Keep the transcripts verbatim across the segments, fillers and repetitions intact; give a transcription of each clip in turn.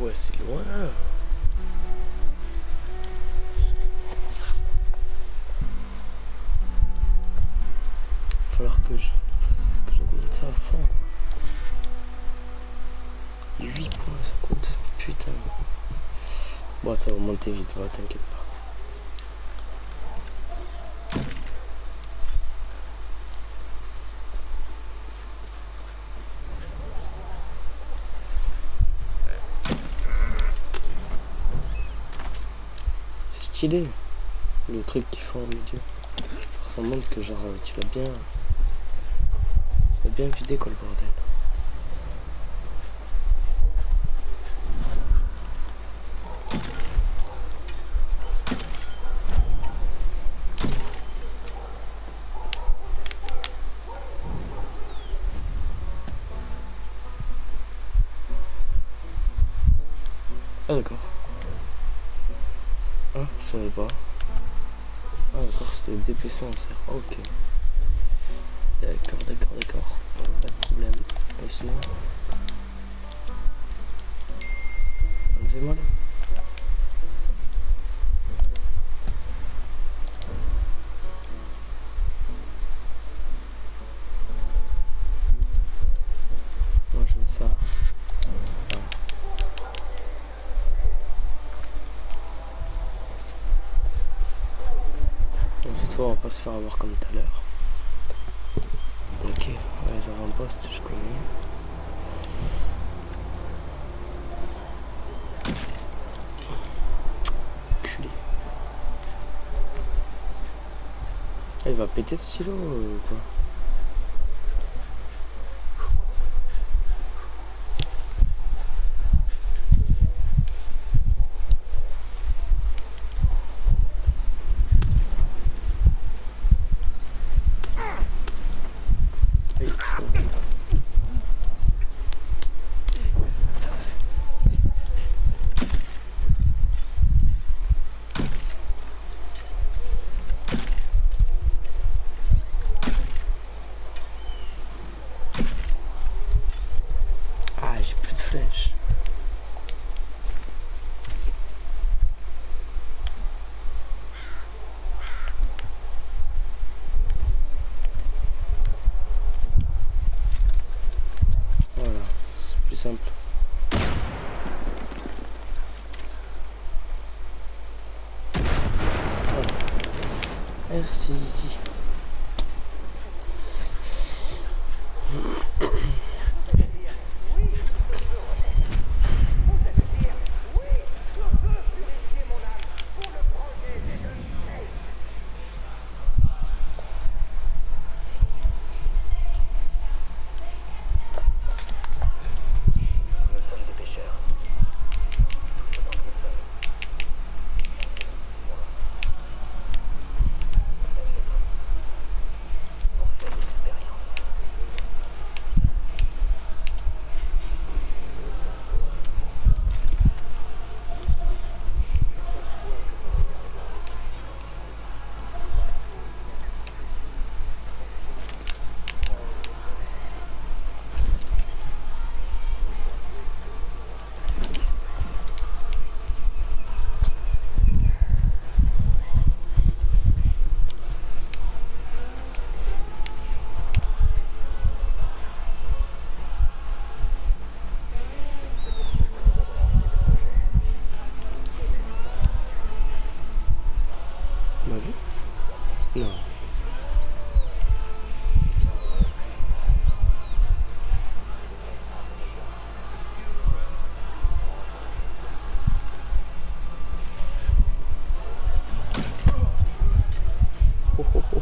Ouais, c'est loin. Il va falloir que je fasse que j'augmente ça à fond. huit points ça coûte. Putain. Bon, ça va monter vite, va, t'inquiète pas. C'est stylé. Le truc qu'ils font au milieu. Ça montre que genre tu l'as bien. Tu l'as bien vidé quoi le bordel. Ah d'accord. Ah, je savais pas. Ah d'accord, c'était D P C en serre. Ok. D'accord, d'accord, d'accord. Pas de problème. Et sinon... Enlevez-moi là. Moi je veux ça. Ah. Bon, cette fois on va pas se faire avoir comme tout à l'heure. Ok, les avant-postes je connais. Culé. Ah, il va péter ce silo ou quoi? Oui, c'est bon. Ah, j'ai plus de flèches. Voilà, c'est plus simple. Voilà. Merci. On m'a vu? Non. Oh, oh, oh.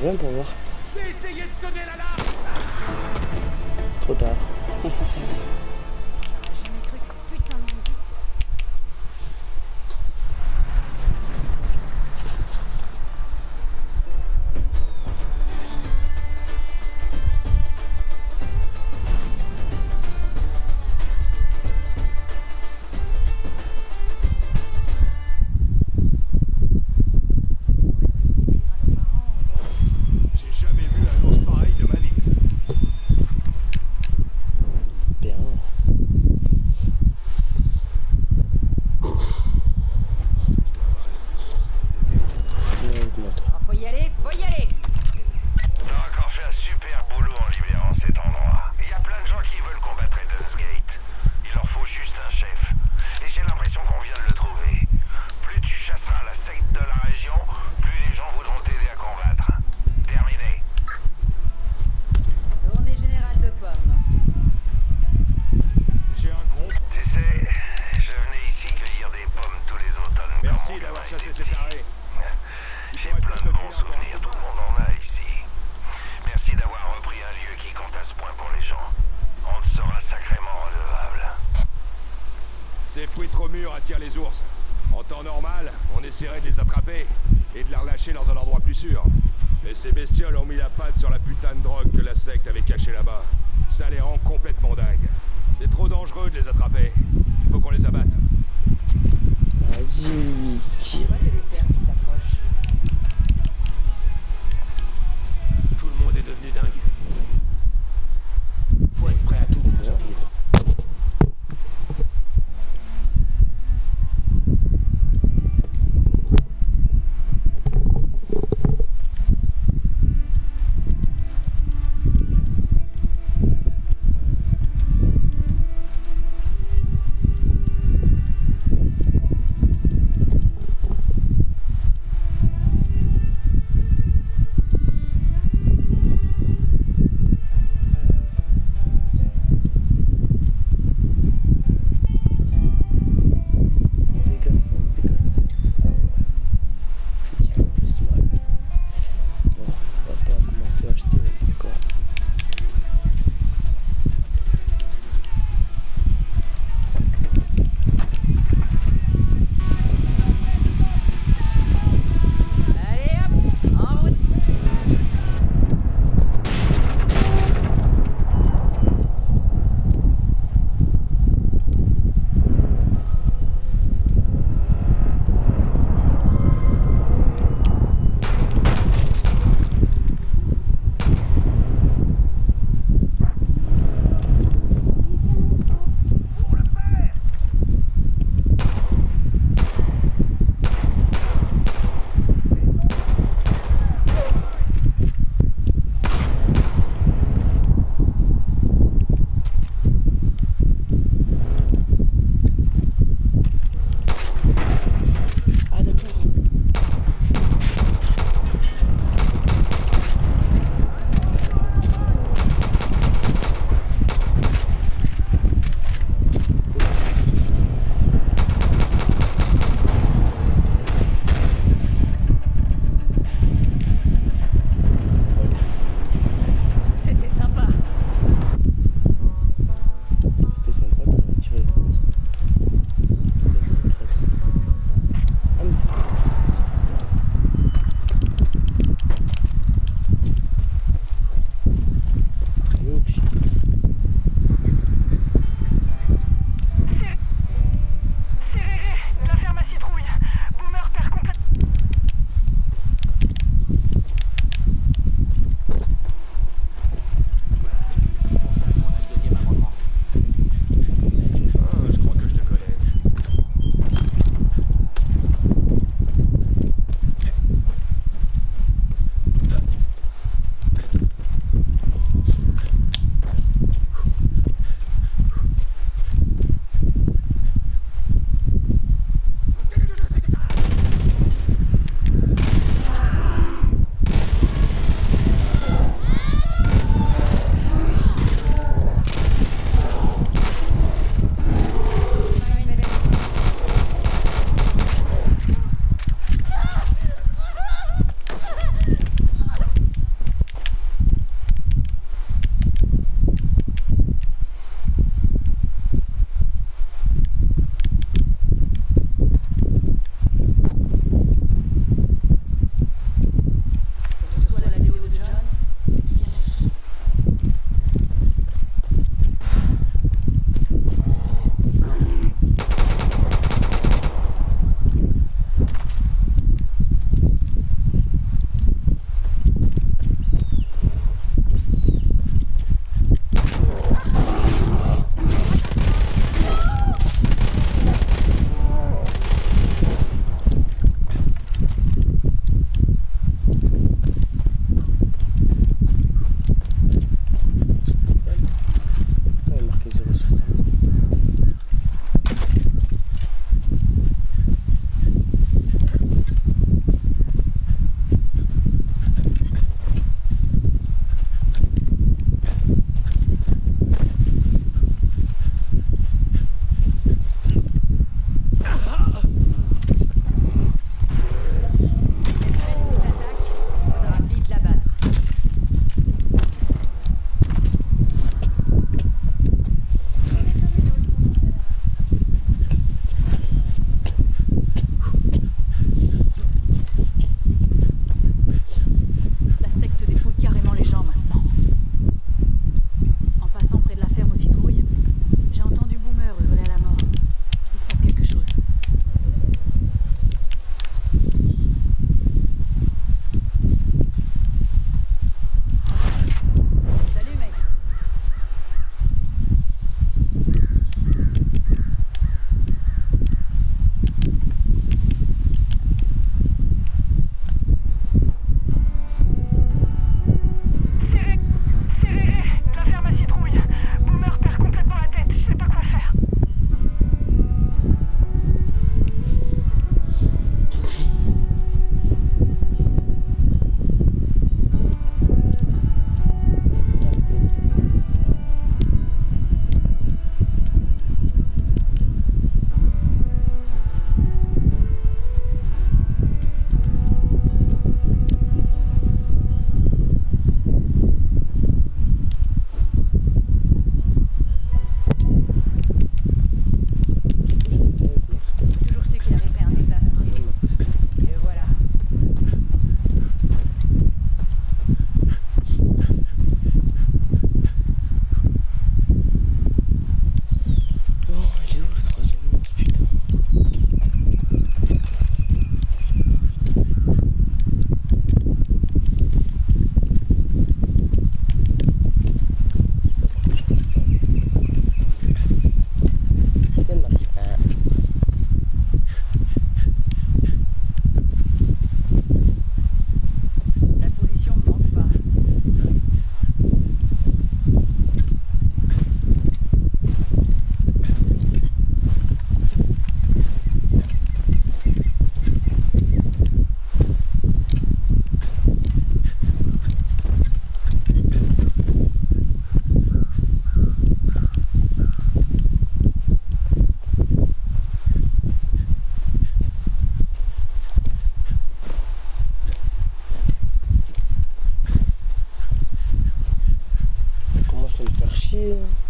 viens pour voir. J'ai essayé de sonner l'alarme. Trop tard. J'aurais jamais cru que putain de musique. J'ai jamais vu un ours pareil de ma vie. Bien. Bien, augmente. Ah, faut y aller, faut y aller. T'as encore fait un super boulot en libérant cet endroit. Il y a plein de gens qui veulent combattre Eden's Gate. Il leur faut juste un chef. Et j'ai l'impression qu'on vient de le trouver. Plus tu chasseras la secte de la région, plus les gens voudront t'aider à combattre. Terminé. Tournée générale de pommes. J'ai un gros... Tu sais, je venais ici cueillir des pommes tous les automnes. quand Merci mon d'avoir gamin chassé était ces petit. tarés. J'ai plein de bons souvenirs, tout le monde en a ici. Merci d'avoir repris un lieu qui compte à ce point pour les gens. On te sera sacrément redevable. Ces fruits trop mûrs attirent les ours. En temps normal, on essaierait de les attraper et de les relâcher dans un endroit plus sûr. Mais ces bestioles ont mis la patte sur la putain de drogue que la secte avait cachée là-bas. Ça les rend complètement dingues. C'est trop dangereux de les attraper. Il faut qu'on les abatte. Vas-y, tire. Tu vois, c'est des cerfs qui s'approchent. Tout le monde est devenu dingue. Faut être prêt à tout. Dégâts sept, dégâts sept. Ah ouais. Fait dix fois plus mal. Bon, on va pas commencer à acheter n'importe quoi. Allez hop, en route. commence à me faire chier. Hein.